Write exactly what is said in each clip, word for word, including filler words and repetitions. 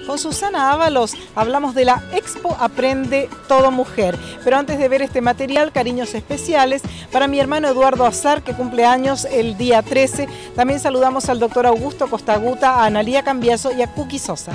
Con Susana Ábalos hablamos de la Expo Aprende Todo Mujer. Pero antes de ver este material, cariños especiales para mi hermano Eduardo Azar, que cumple años el día trece. También saludamos al doctor Augusto Costaguta, a Analía Cambiaso y a Cookie Sosa.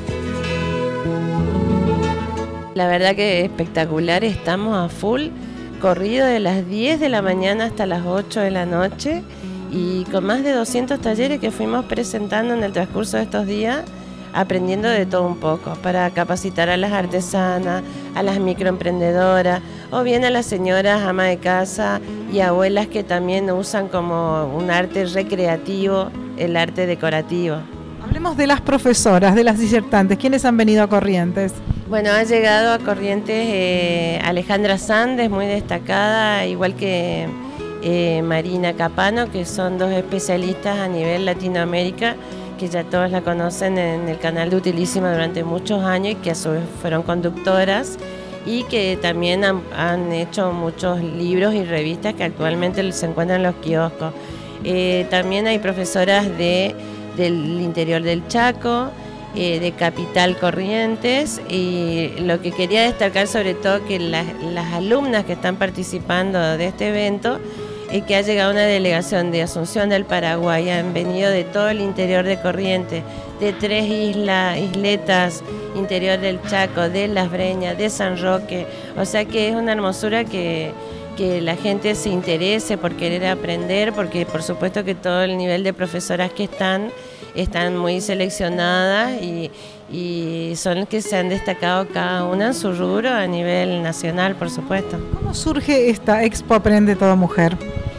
La verdad que espectacular, estamos a full, corrido de las diez de la mañana hasta las ocho de la noche y con más de doscientos talleres que fuimos presentando en el transcurso de estos días, aprendiendo de todo un poco, para capacitar a las artesanas, a las microemprendedoras o bien a las señoras ama de casa y abuelas que también usan como un arte recreativo, el arte decorativo. Hablemos de las profesoras, de las disertantes. ¿Quiénes han venido a Corrientes? Bueno, ha llegado a Corrientes eh, Alejandra Sandes, muy destacada, igual que eh, Marina Capano, que son dos especialistas a nivel Latinoamérica, que ya todos la conocen en el canal de Utilísima durante muchos años y que a su vez fueron conductoras y que también han, han hecho muchos libros y revistas que actualmente se encuentran en los kioscos. Eh, también hay profesoras de, del interior del Chaco, eh, de Capital Corrientes, y lo que quería destacar sobre todo que las, las alumnas que están participando de este evento, y que ha llegado una delegación de Asunción del Paraguay, han venido de todo el interior de Corrientes, de tres islas, isletas, interior del Chaco, de Las Breñas, de San Roque, o sea que es una hermosura que, que la gente se interese por querer aprender, porque por supuesto que todo el nivel de profesoras que están, están muy seleccionadas y, y son las que se han destacado cada una en su rubro a nivel nacional, por supuesto. ¿Cómo surge esta Expo Aprende Todo Mujer?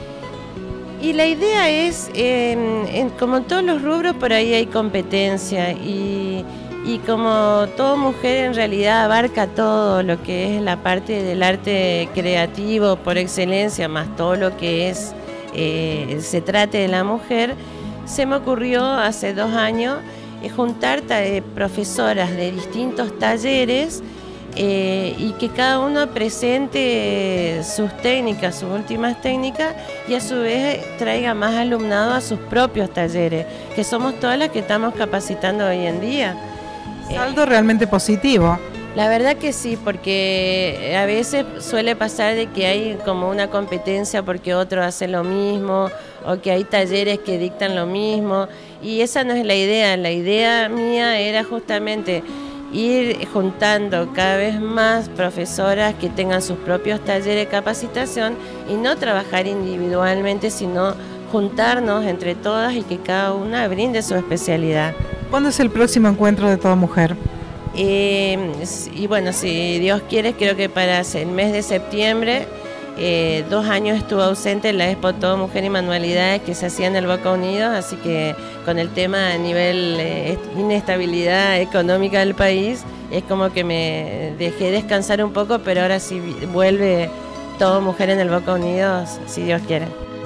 Y la idea es, eh, en, como en todos los rubros, por ahí hay competencia y, y como toda mujer en realidad abarca todo lo que es la parte del arte creativo por excelencia, más todo lo que es eh, se trate de la mujer, se me ocurrió hace dos años eh, juntar eh, profesoras de distintos talleres Eh, y que cada uno presente sus técnicas, sus últimas técnicas y a su vez traiga más alumnado a sus propios talleres, que somos todas las que estamos capacitando hoy en día. Saldo eh, realmente positivo. La verdad que sí, porque a veces suele pasar de que hay como una competencia porque otro hace lo mismo o que hay talleres que dictan lo mismo y esa no es la idea. La idea mía era justamente ir juntando cada vez más profesoras que tengan sus propios talleres de capacitación y no trabajar individualmente, sino juntarnos entre todas y que cada una brinde su especialidad. ¿Cuándo es el próximo encuentro de Todo Mujer? Eh, y bueno, si Dios quiere, creo que para el mes de septiembre. Eh, dos años estuvo ausente en la Expo Todo Mujer y Manualidades que se hacía en el Boca Unidos, así que con el tema a nivel eh, inestabilidad económica del país, es como que me dejé descansar un poco, pero ahora sí vuelve Todo Mujer en el Boca Unidos, si Dios quiere.